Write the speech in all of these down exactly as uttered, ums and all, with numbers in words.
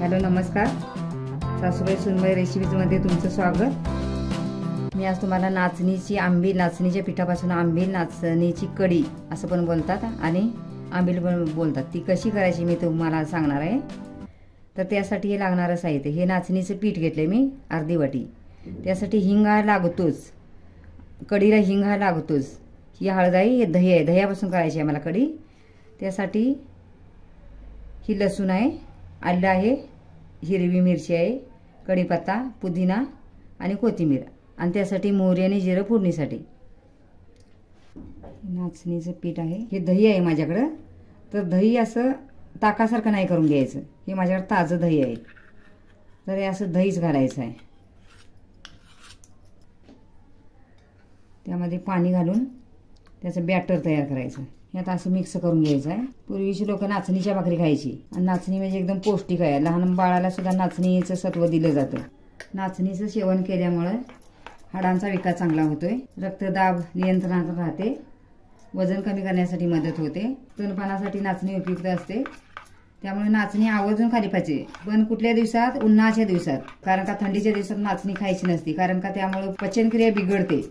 Hello नमस्कार, सासूबाई सुनबाई रेसिपीजमध्ये तुमचं स्वागत। मी आज तुम्हाला नाचणीची आंबील, नाचणीच्या पिठापासून आंबील, नाचणीची कढी असं पण बोलतात आणि आंबील पण बोलतात, ती कशी करायची मी तुम्हाला सांगणार आहे। तर त्यासाठी हे लागणारं साहित्य, हे नाचणीचं पीठ घेतले मी अर्धी वाटी, त्यासाठी हिंग हा लागतोच, कढीला हिंग हा लागतोच। ही हळद आहे, हे दही आहे, दह्यापासून करायची आहे मला कढी। त्यासाठी ही लसूण आहे, आलं आहे, हिरवी मिरची आहे, कढीपत्ता, पुदिना आणि कोथिंबीर, आणि त्यासाठी मोहरी आणि जिरं फोडणीसाठी। नाचणीचं पीठ आहे, हे दही आहे माझ्याकडे। तर दही असं ताकासारखं नाही करून घ्यायचं, हे माझ्याकडे ताजं दही आहे, तर हे असं दहीच घालायचं आहे। त्यामध्ये पाणी घालून त्याचं बॅटर तयार करायचं। हे आता असं मिक्स करून घ्यायचं आहे। पूर्वीची लोक नाचणीच्या भाकरी खायची, आणि नाचणी म्हणजे एकदम पौष्टिक आहे, लहान बाळाला सुद्धा नाचणीचं सत्व दिलं जातं। नाचणीचं सेवन केल्यामुळे हाडांचा विकास चांगला होतोय, रक्तदाब नियंत्रणात राहते, वजन कमी करण्यासाठी मदत होते, स्तनपानासाठी नाचणी उपयुक्त असते। त्यामुळे नाचणी आवर्जून खाली पाहिजे, पण कुठल्या दिवसात? उन्हाळ्याच्या दिवसात, कारण का थंडीच्या दिवसात नाचणी खायची नसते, कारण का त्यामुळे पचनक्रिया बिघडते।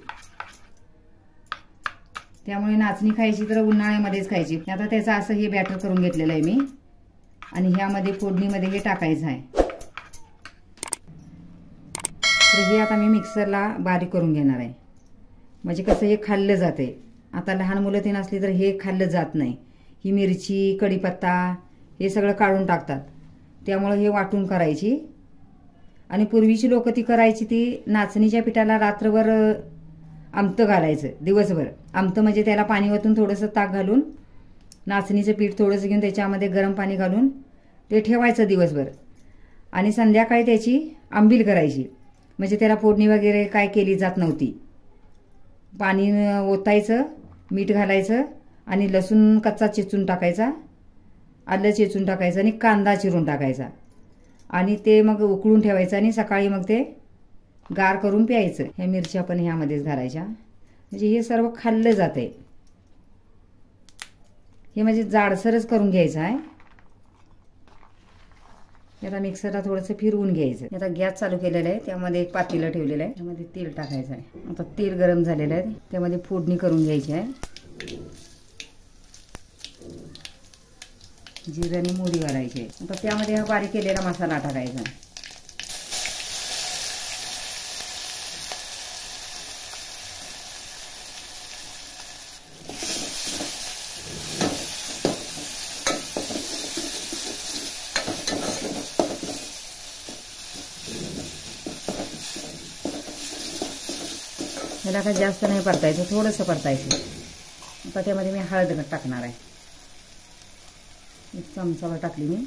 त्यामुळे नाचणी खायची तर उन्हाळ्यामध्येच खायची। आता त्याचं असं हे बॅटर करून घेतलेलं आहे मी, आणि ह्यामध्ये फोडणीमध्ये हे टाकायचं आहे। तर हे आता मी मिक्सरला बारीक करून घेणार आहे, म्हणजे कसं हे खाल्लं जाते। आता लहान मुलं ते नसली तर हे खाल्लं जात नाही। ही मिरची, कढीपत्ता हे सगळं काढून टाकतात, त्यामुळे हे वाटून करायची। आणि पूर्वीची लोक ती करायची, ती नाचणीच्या पिठाला रात्रभर आमतं घालायचं, दिवसभर आमतं म्हणजे त्याला पाणी ओतून थोडंसं ताक घालून, नाचणीचं पीठ थोडंसं घेऊन त्याच्यामध्ये गरम पाणी घालून ते ठेवायचं दिवसभर, आणि संध्याकाळी त्याची आंबील करायची। म्हणजे त्याला फोडणी वगैरे काय केली जात नव्हती। पाणी ओतायचं, मीठ घालायचं, आणि लसूण कच्चा चेचून टाकायचा, आलं चेचून टाकायचं, आणि कांदा चिरून टाकायचा, आणि ते मग उकळून ठेवायचं, आणि सकाळी मग ते गार करून प्यायचं। ह्या मिरच्या पण ह्यामध्येच घालायच्या, म्हणजे हे सर्व खाल्लं जाते। हे म्हणजे जाडसरच करून घ्यायचं आहे। आता मिक्सरला थोडंसं फिरवून घ्यायचं। आता गॅस चालू केलेला आहे, त्यामध्ये एक पातेलं ठेवलेलं आहे, त्यामध्ये तेल टाकायचं आहे। आता तेल गरम झालेलं आहे, त्यामध्ये फोडणी करून घ्यायची आहे। जिरं आणि मोहरी घालायची आहे। आता त्यामध्ये हा बारीक केलेला मसाला टाकायचा। ह्याला काय जास्त नाही परतायचं, थोडंसं परतायचं। आता त्यामध्ये मी हळद टाकणार आहे, एक चमचाभर टाकली मी।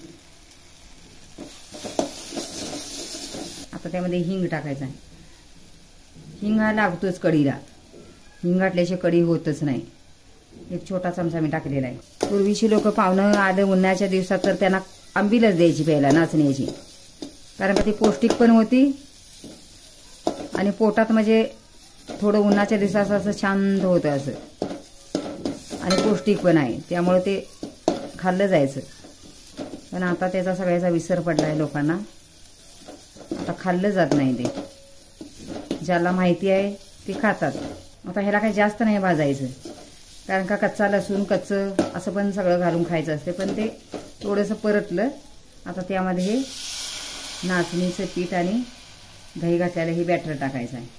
आता त्यामध्ये हिंग टाकायचं आहे, हिंग हा लागतोच कढीला, हिंग घातल्याशिवाय कढी होतच नाही। एक छोटा चमचा मी टाकलेला आहे। पूर्वीची लोक पाहुणं आलं उन्हाळ्याच्या दिवसात तर त्यांना आंबीलच द्यायची प्यायला नाचण्याची, कारण का ती पौष्टिक पण होती, आणि पोटात म्हणजे थोडं उन्हाच्या दिवसात असं शांत होतं असं, आणि पौष्टिक पण आहे, त्यामुळे ते खाल्लं जायचं। पण आता त्याचा सगळ्याचा विसर पडला आहे लोकांना, आता खाल्लं जात नाही ते। ज्याला माहिती आहे ते खातात। आता ह्याला काही जास्त नाही भाजायचं, कारण का कच्चा लसूण, कच्चं असं पण सगळं घालून खायचं असते, पण ते थोडंसं परतलं। आता त्यामध्ये हे नाचणीचं पीठ आणि दही घातलेलं हे बॅटर टाकायचं आहे।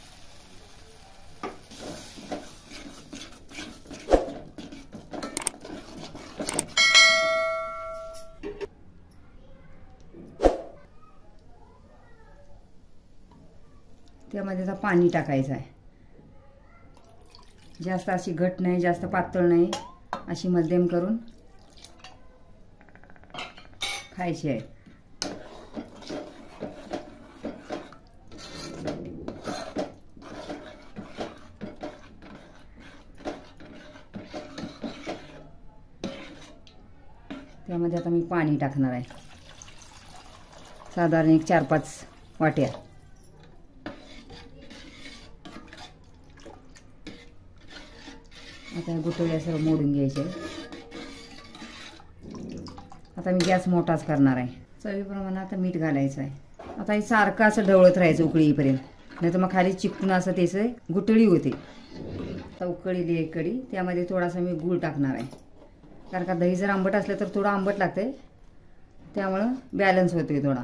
त्यामध्ये आता पाणी टाकायचं आहे, जास्त अशी घट नाही, जास्त पातळ नाही, अशी मध्यम करून खायची आहे। त्यामध्ये आता मी पाणी टाकणार आहे, साधारण एक चार पाच वाट्या। आता गुठळ्या सर्व मोडून घ्यायचे। आता मी गॅस मोठाच करणार आहे, चवीप्रमाणे आता मीठ घालायचं आहे. आता हे सारखं असं ढवळत राहायचं उकळी येईपर्यंत, नाही तर मग खाली चिपकून असं त्याचं गुटळी होते. आता उकळीली एक कढी, त्यामध्ये थोडासा मी गूळ टाकणार आहे, कारण का दही जर आंबट असलं तर थोडं आंबट लागतंय, त्यामुळं बॅलन्स होतोय थोडा.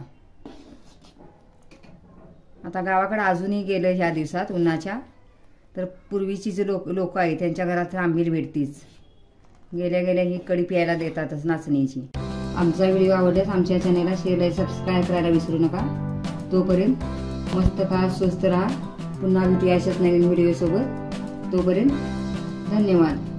आता गावाकडे अजूनही गेलं ह्या दिवसात उन्हाच्या, तर पूर्वीची जी लोक लोक आहेत त्यांच्या घरात आंबील भेटतीच. गेल्या गेल्या ही कढी प्यायला देतातच नाचणीची. आमचा व्हिडिओ आवडल्यास आमच्या चॅनलला शेअर लाईक सबस्क्राईब करायला विसरू नका. तोपर्यंत मस्त खा, स्वस्त राहा. पुन्हा भेटूया अशाच नवीन व्हिडिओसोबत. तोपर्यंत धन्यवाद.